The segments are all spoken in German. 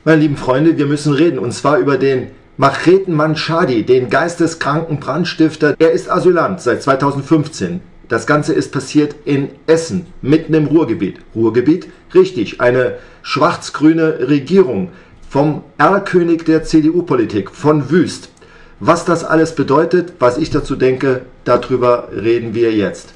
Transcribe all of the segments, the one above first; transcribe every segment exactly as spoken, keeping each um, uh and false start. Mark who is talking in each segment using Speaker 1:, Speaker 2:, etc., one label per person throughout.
Speaker 1: Meine lieben Freunde, wir müssen reden, und zwar über den Machetenmann Shadi, den geisteskranken Brandstifter. Er ist Asylant seit zweitausendfünfzehn. Das Ganze ist passiert in Essen, mitten im Ruhrgebiet. Ruhrgebiet? Richtig, eine schwarz-grüne Regierung vom Erlkönig der C D U-Politik, von Wüst. Was das alles bedeutet, was ich dazu denke, darüber reden wir jetzt.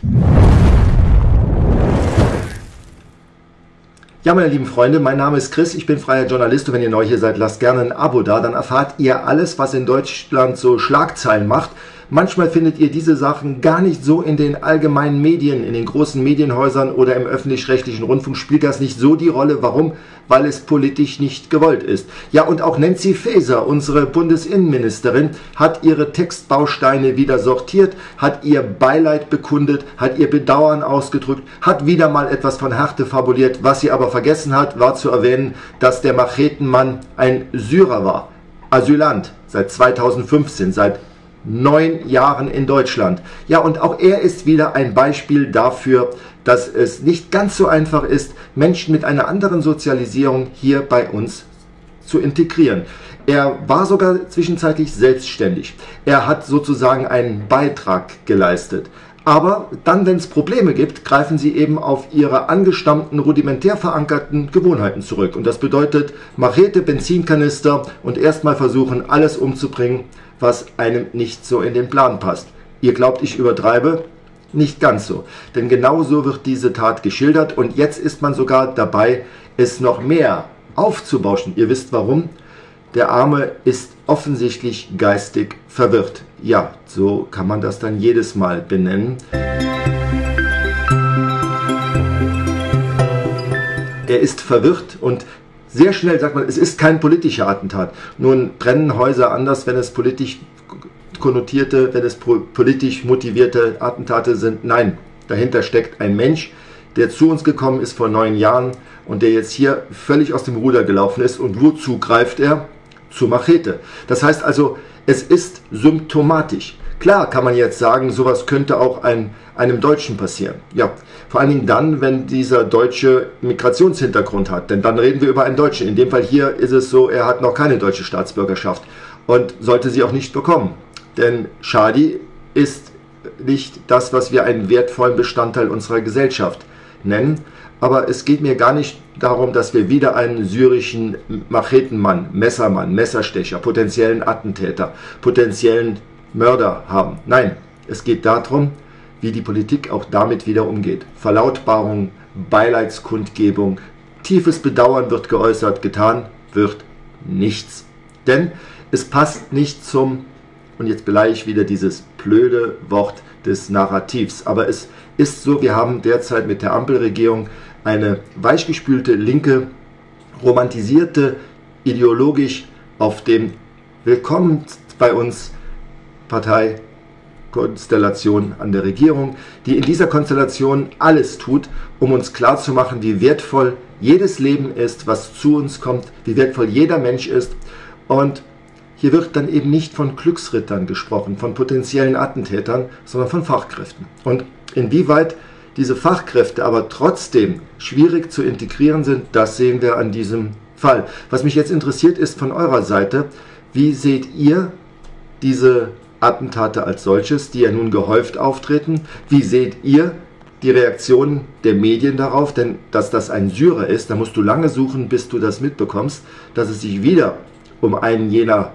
Speaker 1: Ja, meine lieben Freunde, mein Name ist Chris, ich bin freier Journalist und wenn ihr neu hier seid, lasst gerne ein Abo da, dann erfahrt ihr alles, was in Deutschland so Schlagzeilen macht. Manchmal findet ihr diese Sachen gar nicht so in den allgemeinen Medien, in den großen Medienhäusern oder im öffentlich-rechtlichen Rundfunk spielt das nicht so die Rolle. Warum? Weil es politisch nicht gewollt ist. Ja, und auch Nancy Faeser, unsere Bundesinnenministerin, hat ihre Textbausteine wieder sortiert, hat ihr Beileid bekundet, hat ihr Bedauern ausgedrückt, hat wieder mal etwas von Härte fabuliert. Was sie aber vergessen hat, war zu erwähnen, dass der Machetenmann ein Syrer war. Asylant seit zweitausendfünfzehn, seit neun Jahren in Deutschland. Ja, und auch er ist wieder ein Beispiel dafür, dass es nicht ganz so einfach ist, Menschen mit einer anderen Sozialisierung hier bei uns zu integrieren. Er war sogar zwischenzeitlich selbstständig. Er hat sozusagen einen Beitrag geleistet. Aber dann, wenn es Probleme gibt, greifen sie eben auf ihre angestammten, rudimentär verankerten Gewohnheiten zurück. Und das bedeutet Machete, Benzinkanister und erstmal versuchen, alles umzubringen, was einem nicht so in den Plan passt. Ihr glaubt, ich übertreibe? Nicht ganz so. Denn genau so wird diese Tat geschildert und jetzt ist man sogar dabei, es noch mehr aufzubauschen. Ihr wisst warum? Der Arme ist offensichtlich geistig verwirrt. Ja, so kann man das dann jedes Mal benennen. Er ist verwirrt und sehr schnell sagt man, es ist kein politischer Attentat. Nun brennen Häuser anders, wenn es politisch konnotierte, wenn es politisch motivierte Attentate sind. Nein, dahinter steckt ein Mensch, der zu uns gekommen ist vor neun Jahren und der jetzt hier völlig aus dem Ruder gelaufen ist. Und wozu greift er? Zur Machete. Das heißt also, es ist symptomatisch. Klar kann man jetzt sagen, sowas könnte auch ein, einem Deutschen passieren. Ja, vor allen Dingen dann, wenn dieser Deutsche Migrationshintergrund hat. Denn dann reden wir über einen Deutschen. In dem Fall hier ist es so, er hat noch keine deutsche Staatsbürgerschaft und sollte sie auch nicht bekommen. Denn Shadi ist nicht das, was wir einen wertvollen Bestandteil unserer Gesellschaft nennen. Aber es geht mir gar nicht darum, dass wir wieder einen syrischen Machetenmann, Messermann, Messerstecher, potenziellen Attentäter, potenziellen Mörder haben. Nein, es geht darum, wie die Politik auch damit wieder umgeht. Verlautbarung, Beileidskundgebung, tiefes Bedauern wird geäußert, getan wird nichts. Denn es passt nicht zum, und jetzt beleihe ich wieder dieses blöde Wort des Narrativs, aber es ist so, wir haben derzeit mit der Ampelregierung eine weichgespülte, linke, romantisierte, ideologisch auf dem Willkommen bei uns Parteikonstellation an der Regierung, die in dieser Konstellation alles tut, um uns klarzumachen, wie wertvoll jedes Leben ist, was zu uns kommt, wie wertvoll jeder Mensch ist. Und hier wird dann eben nicht von Glücksrittern gesprochen, von potenziellen Attentätern, sondern von Fachkräften. Und inwieweit diese Fachkräfte aber trotzdem schwierig zu integrieren sind, das sehen wir an diesem Fall. Was mich jetzt interessiert ist von eurer Seite, wie seht ihr diese Attentate als solches, die ja nun gehäuft auftreten? Wie seht ihr die Reaktionen der Medien darauf? Denn dass das ein Syrer ist, da musst du lange suchen, bis du das mitbekommst, dass es sich wieder um einen jener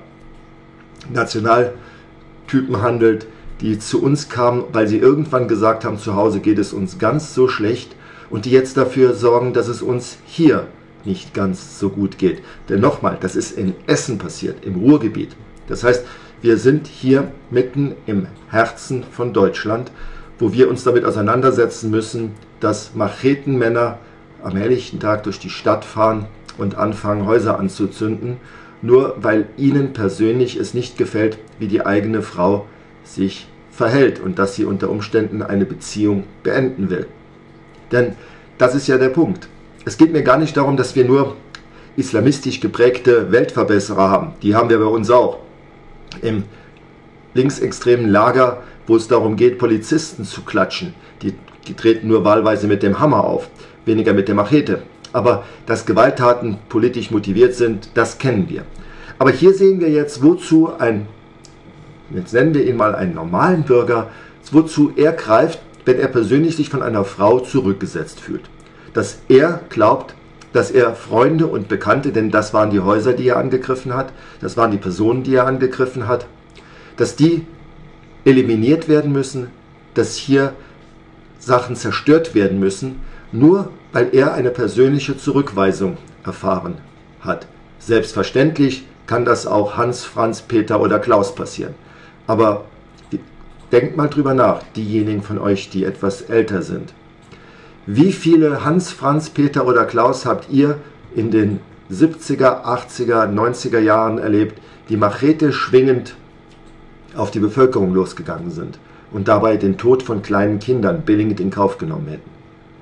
Speaker 1: Nationaltypen handelt, die zu uns kamen, weil sie irgendwann gesagt haben, zu Hause geht es uns ganz so schlecht und die jetzt dafür sorgen, dass es uns hier nicht ganz so gut geht. Denn nochmal, das ist in Essen passiert, im Ruhrgebiet. Das heißt, wir sind hier mitten im Herzen von Deutschland, wo wir uns damit auseinandersetzen müssen, dass Machetenmänner am helllichten Tag durch die Stadt fahren und anfangen, Häuser anzuzünden, nur weil ihnen persönlich es nicht gefällt, wie die eigene Frau sich verhält und dass sie unter Umständen eine Beziehung beenden will. Denn das ist ja der Punkt. Es geht mir gar nicht darum, dass wir nur islamistisch geprägte Weltverbesserer haben. Die haben wir bei uns auch. Im linksextremen Lager, wo es darum geht, Polizisten zu klatschen, die, die treten nur wahlweise mit dem Hammer auf, weniger mit der Machete. Aber dass Gewalttaten politisch motiviert sind, das kennen wir. Aber hier sehen wir jetzt, wozu ein, jetzt nennen wir ihn mal einen normalen Bürger, wozu er greift, wenn er persönlich sich von einer Frau zurückgesetzt fühlt. Dass er glaubt, dass er Freunde und Bekannte, denn das waren die Häuser, die er angegriffen hat, das waren die Personen, die er angegriffen hat, dass die eliminiert werden müssen, dass hier Sachen zerstört werden müssen, nur weil er eine persönliche Zurückweisung erfahren hat. Selbstverständlich kann das auch Hans, Franz, Peter oder Klaus passieren. Aber denkt mal drüber nach, diejenigen von euch, die etwas älter sind. Wie viele Hans, Franz, Peter oder Klaus habt ihr in den siebziger, achtziger, neunziger Jahren erlebt, die Machete schwingend auf die Bevölkerung losgegangen sind und dabei den Tod von kleinen Kindern billigend in Kauf genommen hätten?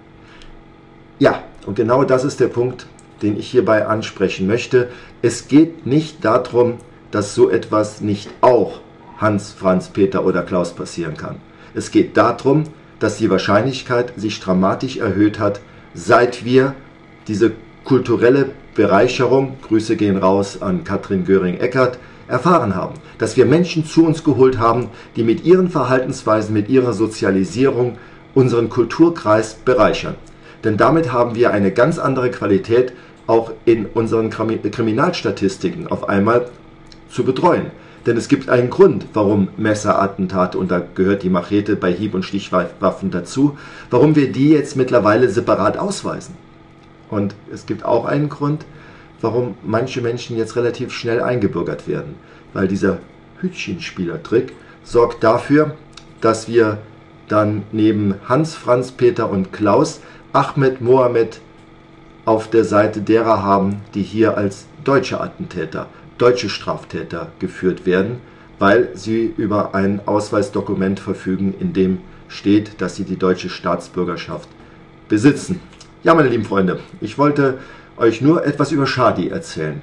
Speaker 1: Ja, und genau das ist der Punkt, den ich hierbei ansprechen möchte. Es geht nicht darum, dass so etwas nicht auch Hans, Franz, Peter oder Klaus passieren kann. Es geht darum, dass die Wahrscheinlichkeit sich dramatisch erhöht hat, seit wir diese kulturelle Bereicherung, Grüße gehen raus an Katrin Göring-Eckardt, erfahren haben. Dass wir Menschen zu uns geholt haben, die mit ihren Verhaltensweisen, mit ihrer Sozialisierung unseren Kulturkreis bereichern. Denn damit haben wir eine ganz andere Qualität auch in unseren Kriminalstatistiken auf einmal zu betreuen. Denn es gibt einen Grund, warum Messerattentate, und da gehört die Machete bei Hieb- und Stichwaffen dazu, warum wir die jetzt mittlerweile separat ausweisen. Und es gibt auch einen Grund, warum manche Menschen jetzt relativ schnell eingebürgert werden. Weil dieser Hütchenspielertrick sorgt dafür, dass wir dann neben Hans, Franz, Peter und Klaus Ahmed, Mohammed auf der Seite derer haben, die hier als deutsche Attentäter, deutsche Straftäter geführt werden, weil sie über ein Ausweisdokument verfügen, in dem steht, dass sie die deutsche Staatsbürgerschaft besitzen. Ja, meine lieben Freunde, ich wollte euch nur etwas über Shadi erzählen.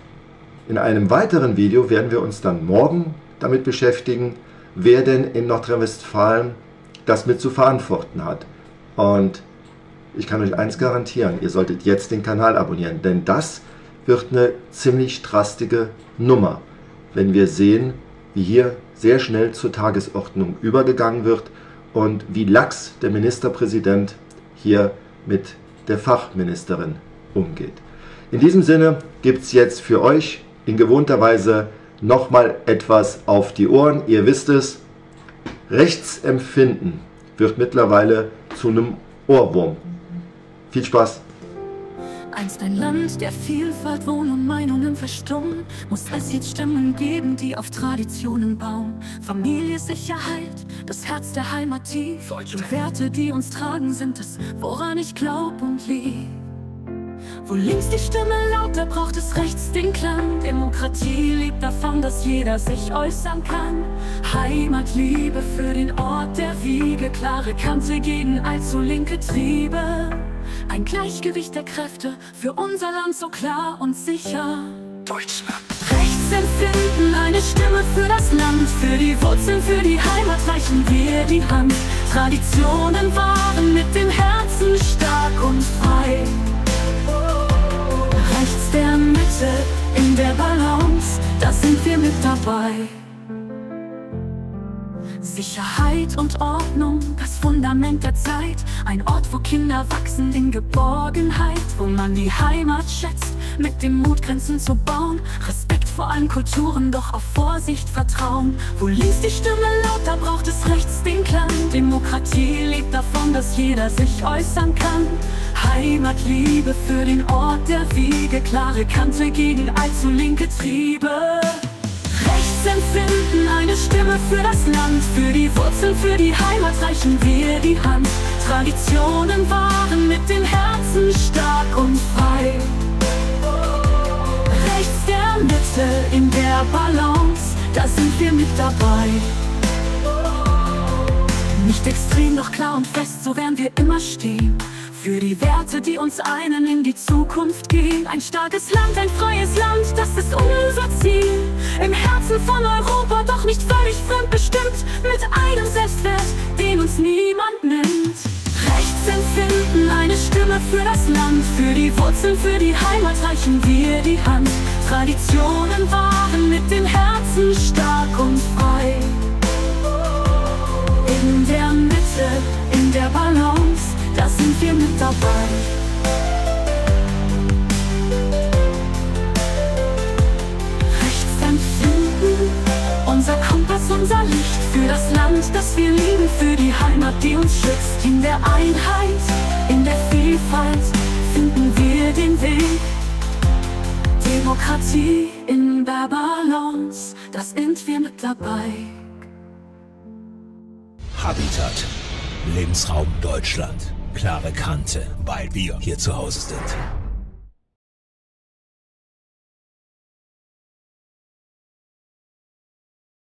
Speaker 1: In einem weiteren Video werden wir uns dann morgen damit beschäftigen, wer denn in Nordrhein-Westfalen das mit zu verantworten hat. Und ich kann euch eins garantieren, ihr solltet jetzt den Kanal abonnieren, denn das wird eine ziemlich drastische Nummer, wenn wir sehen, wie hier sehr schnell zur Tagesordnung übergegangen wird und wie lax der Ministerpräsident hier mit der Fachministerin umgeht. In diesem Sinne gibt es jetzt für euch in gewohnter Weise nochmal etwas auf die Ohren. Ihr wisst es, Rechtsempfinden wird mittlerweile zu einem Ohrwurm. Viel Spaß!
Speaker 2: Einst ein Land der Vielfalt, Wohn- und Meinungen verstummen, muss es jetzt Stimmen geben, die auf Traditionen bauen. Familie, Sicherheit, das Herz der Heimat tief. Und Werte, die uns tragen, sind es, woran ich glaub und lieb. Wo links die Stimme laut, da braucht es rechts den Klang. Demokratie lebt davon, dass jeder sich äußern kann. Heimatliebe für den Ort der Wiege, klare Kante gegen allzu linke Triebe. Ein Gleichgewicht der Kräfte für unser Land so klar und sicher. Deutschland. Rechtsempfinden, eine Stimme für das Land, für die Wurzeln, für die Heimat reichen wir die Hand. Traditionen waren mit dem Herzen stark und frei. Rechts der Mitte, in der Balance, da sind wir mit dabei. Sicherheit und Ordnung, das Fundament der Zeit. Ein Ort, wo Kinder wachsen in Geborgenheit, wo man die Heimat schätzt, mit dem Mut Grenzen zu bauen. Respekt vor allen Kulturen, doch auf Vorsicht vertrauen. Wo links die Stimme laut, da braucht es rechts den Klang. Demokratie lebt davon, dass jeder sich äußern kann. Heimatliebe für den Ort der Wiege, klare Kante gegen allzu linke Triebe. Rechtsempfinden, eine Stimme für das Land, für die Wurzeln, für die Heimat reichen wir die Hand. Traditionen waren mit dem Herzen stark und frei. Rechts der Mitte, in der Balance, da sind wir mit dabei. Nicht extrem, doch klar und fest, so werden wir immer stehen. Für die Werte, die uns einen in die Zukunft gehen. Ein starkes Land, ein freies Land, das ist unser Ziel. Im Herzen von Europa, doch nicht völlig fremdbestimmt. Mit einem Selbstwert, den uns niemand nimmt. Rechtsempfinden, eine Stimme Stimme für das Land, für die Wurzeln, für die Heimat reichen wir die Hand. Traditionen waren mit dem Herzen stark und frei. In der Mitte, in der Balance, da sind wir mit dabei. Rechtsempfinden, unser Kompass, unser Licht für das Land, das wir lieben, für die Heimat, die uns schützt. In der Einheit, in der Vielfalt finden wir den Weg. Demokratie in der Balance, da sind wir mit dabei.
Speaker 3: Habitat, Lebensraum Deutschland. Klare Kante, weil wir hier zu Hause sind.